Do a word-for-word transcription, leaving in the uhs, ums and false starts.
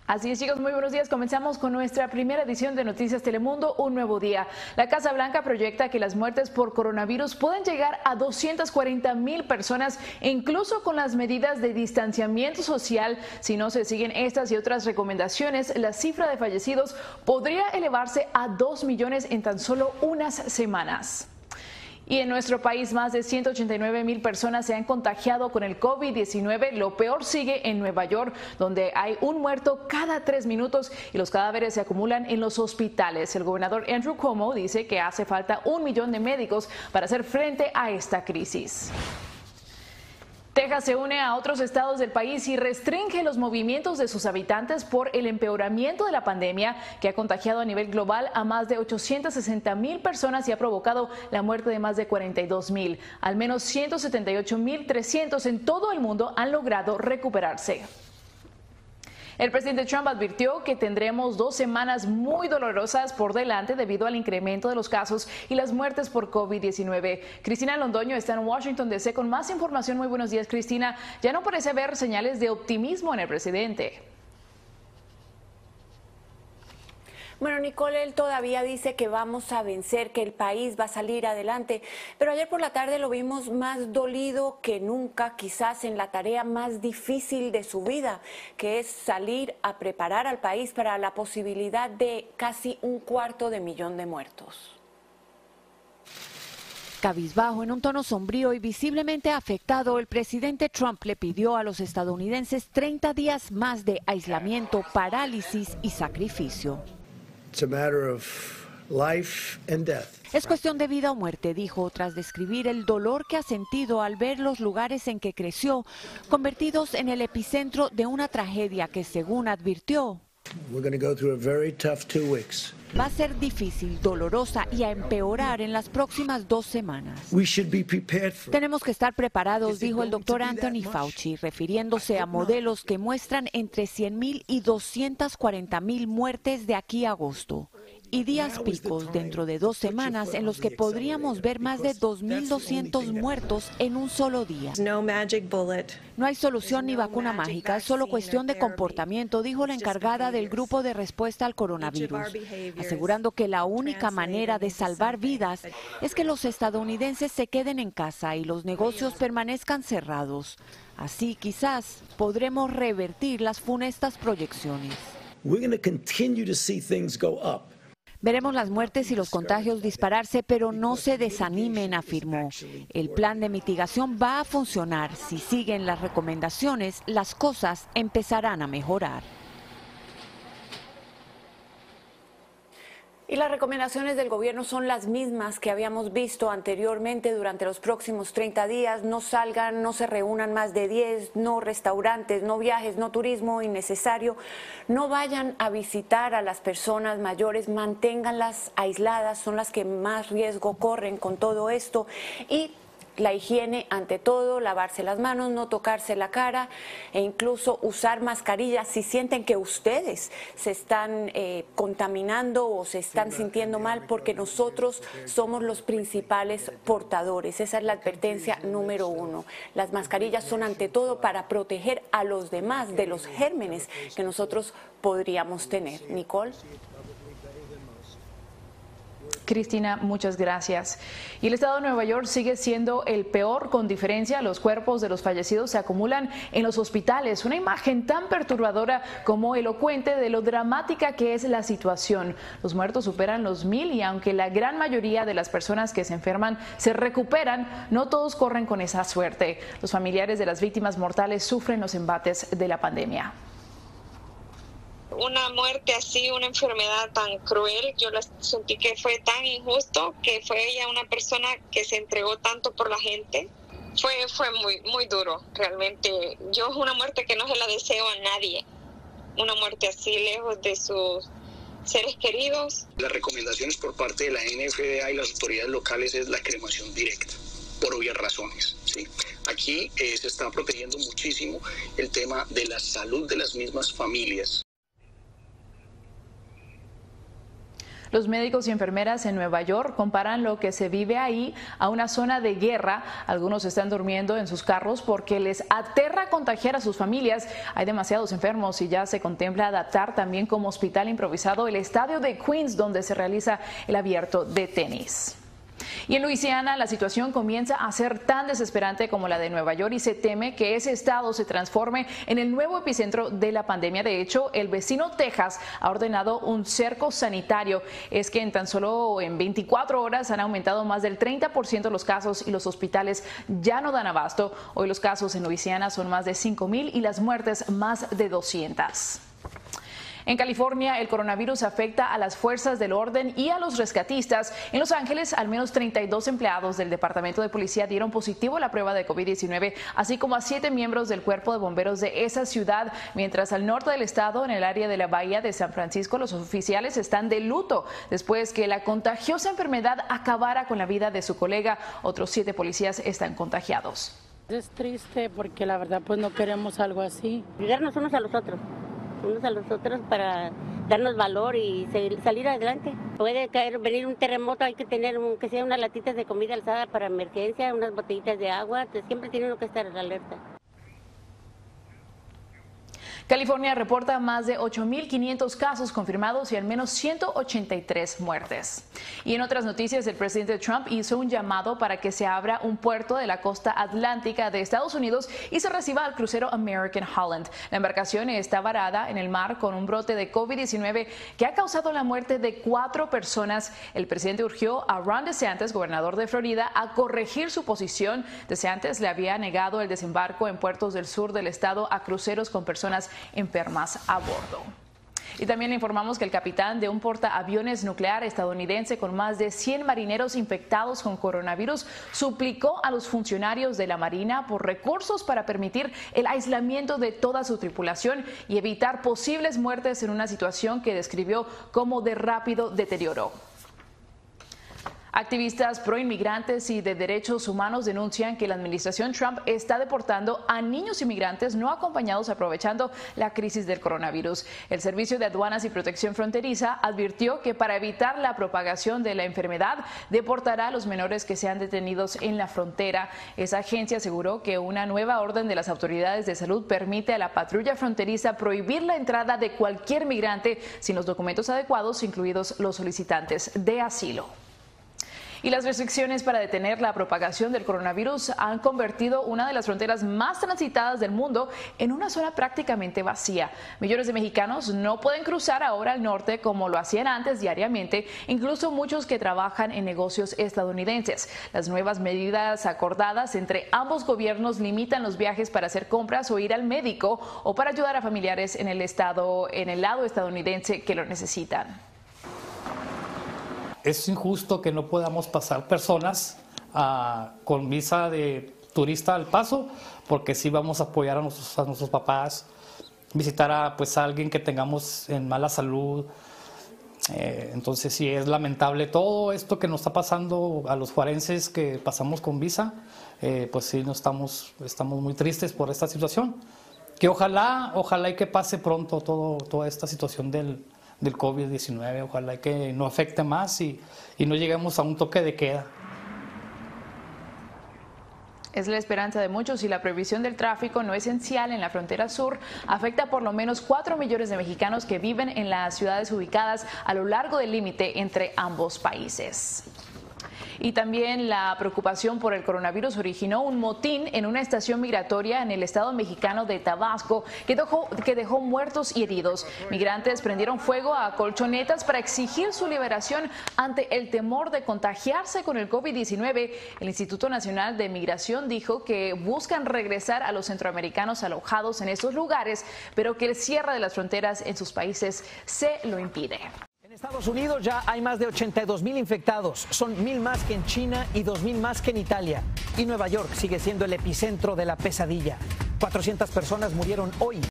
Así es, chicos, muy buenos días. Comenzamos con nuestra primera edición de Noticias Telemundo, un nuevo día. La Casa Blanca proyecta que las muertes por coronavirus pueden llegar a doscientas cuarenta mil personas, incluso con las medidas de distanciamiento social. Si no se siguen estas y otras recomendaciones, la cifra de fallecidos podría elevarse a dos millones en tan solo unas semanas. Y en nuestro país, más de ciento ochenta y nueve mil personas se han contagiado con el COVID diecinueve. Lo peor sigue en Nueva York, donde hay un muerto cada tres minutos y los cadáveres se acumulan en los hospitales. El gobernador Andrew Cuomo dice que hace falta un millón de médicos para hacer frente a esta crisis. Texas se une a otros estados del país y restringe los movimientos de sus habitantes por el empeoramiento de la pandemia que ha contagiado a nivel global a más de ochocientas sesenta mil personas y ha provocado la muerte de más de cuarenta y dos mil. Al menos ciento setenta y ocho mil trescientos en todo el mundo han logrado recuperarse. El presidente Trump advirtió que tendremos dos semanas muy dolorosas por delante debido al incremento de los casos y las muertes por COVID diecinueve. Cristina Londoño está en Washington D C con más información. Muy buenos días, Cristina. Ya no parece haber señales de optimismo en el presidente. Bueno, Nicole, él todavía dice que vamos a vencer, que el país va a salir adelante, pero ayer por la tarde lo vimos más dolido que nunca, quizás en la tarea más difícil de su vida, que es salir a preparar al país para la posibilidad de casi un cuarto de millón de muertos. Cabizbajo, en un tono sombrío y visiblemente afectado, el presidente Trump le pidió a los estadounidenses treinta días más de aislamiento, parálisis y sacrificio. It's a matter of life and death. Es cuestión de vida o muerte, dijo, tras describir el dolor que ha sentido al ver los lugares en que creció convertidos en el epicentro de una tragedia que, según advirtió, We're going to go through a very tough two weeks. va a ser difícil, dolorosa y a empeorar en las próximas dos semanas. We should be prepared for it. Tenemos que estar preparados, dijo el doctor Anthony Fauci, refiriéndose a modelos que muestran entre cien mil y doscientas cuarenta mil muertes de aquí a agosto. Y días picos dentro de dos semanas en los que podríamos ver más de dos mil doscientos muertos en un solo día. No hay solución ni vacuna mágica, es solo cuestión de comportamiento, dijo la encargada del grupo de respuesta al coronavirus, asegurando que la única manera de salvar vidas es que los estadounidenses se queden en casa y los negocios permanezcan cerrados. Así quizás podremos revertir las funestas proyecciones. We're going to continue to see things go up. Veremos las muertes y los contagios dispararse, pero no se desanimen, afirmó. El plan de mitigación va a funcionar. Si siguen las recomendaciones, las cosas empezarán a mejorar. Y las recomendaciones del gobierno son las mismas que habíamos visto anteriormente durante los próximos treinta días. No salgan, no se reúnan más de diez, no restaurantes, no viajes, no turismo innecesario. No vayan a visitar a las personas mayores, manténganlas aisladas, son las que más riesgo corren con todo esto. Y la higiene ante todo, lavarse las manos, no tocarse la cara e incluso usar mascarillas si sienten que ustedes se están eh, contaminando o se están sintiendo mal, porque nosotros somos los principales portadores. Esa es la advertencia número uno. Las mascarillas son ante todo para proteger a los demás de los gérmenes que nosotros podríamos tener. Nicole. Cristina, muchas gracias. Y el estado de Nueva York sigue siendo el peor con diferencia. Los cuerpos de los fallecidos se acumulan en los hospitales. Una imagen tan perturbadora como elocuente de lo dramática que es la situación. Los muertos superan los mil y aunque la gran mayoría de las personas que se enferman se recuperan, no todos corren con esa suerte. Los familiares de las víctimas mortales sufren los embates de la pandemia. Una muerte así, una enfermedad tan cruel, yo la sentí que fue tan injusto, que fue ella una persona que se entregó tanto por la gente. Fue, fue muy, muy duro, realmente. Yo es una muerte que no se la deseo a nadie, una muerte así lejos de sus seres queridos. Las recomendaciones por parte de la N F D A y las autoridades locales es la cremación directa, por obvias razones, ¿sí? Aquí eh, se está protegiendo muchísimo el tema de la salud de las mismas familias. Los médicos y enfermeras en Nueva York comparan lo que se vive ahí a una zona de guerra. Algunos están durmiendo en sus carros porque les aterra contagiar a sus familias. Hay demasiados enfermos y ya se contempla adaptar también como hospital improvisado el estadio de Queens, donde se realiza el abierto de tenis. Y en Luisiana la situación comienza a ser tan desesperante como la de Nueva York y se teme que ese estado se transforme en el nuevo epicentro de la pandemia. De hecho, el vecino Texas ha ordenado un cerco sanitario. Es que en tan solo en veinticuatro horas han aumentado más del treinta por ciento los casos y los hospitales ya no dan abasto. Hoy los casos en Luisiana son más de cinco mil y las muertes más de doscientas. En California, el coronavirus afecta a las fuerzas del orden y a los rescatistas. En Los Ángeles, al menos treinta y dos empleados del Departamento de Policía dieron positivo a la prueba de COVID diecinueve, así como a siete miembros del Cuerpo de Bomberos de esa ciudad. Mientras al norte del estado, en el área de la Bahía de San Francisco, los oficiales están de luto después que la contagiosa enfermedad acabara con la vida de su colega. Otros siete policías están contagiados. Es triste porque la verdad pues no queremos algo así. Cuidarnos unos a los otros. unos a los otros para darnos valor y salir adelante. Puede caer, venir un terremoto, hay que tener un, que sea unas latitas de comida alzada para emergencia, unas botellitas de agua, siempre tiene uno que estar en alerta. California reporta más de ocho mil quinientos casos confirmados y al menos ciento ochenta y tres muertes. Y en otras noticias, el presidente Trump hizo un llamado para que se abra un puerto de la costa atlántica de Estados Unidos y se reciba al crucero American Holland. La embarcación está varada en el mar con un brote de COVID diecinueve que ha causado la muerte de cuatro personas. El presidente urgió a Ron DeSantis, gobernador de Florida, a corregir su posición. DeSantis le había negado el desembarco en puertos del sur del estado a cruceros con personas enfermas a bordo. Y también le informamos que el capitán de un portaaviones nuclear estadounidense con más de cien marineros infectados con coronavirus suplicó a los funcionarios de la Marina por recursos para permitir el aislamiento de toda su tripulación y evitar posibles muertes en una situación que describió como de rápido deterioro. Activistas proinmigrantes y de derechos humanos denuncian que la administración Trump está deportando a niños inmigrantes no acompañados aprovechando la crisis del coronavirus. El Servicio de Aduanas y Protección Fronteriza advirtió que para evitar la propagación de la enfermedad deportará a los menores que sean detenidos en la frontera. Esa agencia aseguró que una nueva orden de las autoridades de salud permite a la patrulla fronteriza prohibir la entrada de cualquier migrante sin los documentos adecuados, incluidos los solicitantes de asilo. Y las restricciones para detener la propagación del coronavirus han convertido una de las fronteras más transitadas del mundo en una zona prácticamente vacía. Millones de mexicanos no pueden cruzar ahora al norte como lo hacían antes diariamente, incluso muchos que trabajan en negocios estadounidenses. Las nuevas medidas acordadas entre ambos gobiernos limitan los viajes para hacer compras o ir al médico o para ayudar a familiares en el estado, en el lado estadounidense que lo necesitan. Es injusto que no podamos pasar personas uh, con visa de turista al paso, porque sí vamos a apoyar a nuestros, a nuestros papás, visitar a, pues, a alguien que tengamos en mala salud. Eh, entonces sí es lamentable todo esto que nos está pasando a los forenses que pasamos con visa. Eh, pues sí, no estamos, estamos muy tristes por esta situación. Que ojalá, ojalá y que pase pronto todo, toda esta situación del del COVID diecinueve, ojalá que no afecte más y, y no lleguemos a un toque de queda. Es la esperanza de muchos y la prohibición del tráfico no esencial en la frontera sur afecta a por lo menos cuatro millones de mexicanos que viven en las ciudades ubicadas a lo largo del límite entre ambos países. Y también la preocupación por el coronavirus originó un motín en una estación migratoria en el estado mexicano de Tabasco que dejó, que dejó muertos y heridos. Migrantes prendieron fuego a colchonetas para exigir su liberación ante el temor de contagiarse con el COVID diecinueve. El Instituto Nacional de Migración dijo que buscan regresar a los centroamericanos alojados en estos lugares, pero que el cierre de las fronteras en sus países se lo impide. En Estados Unidos ya hay más de ochenta y dos mil infectados, son mil más que en China y dos mil más que en Italia. Y Nueva York sigue siendo el epicentro de la pesadilla. cuatrocientas personas murieron hoy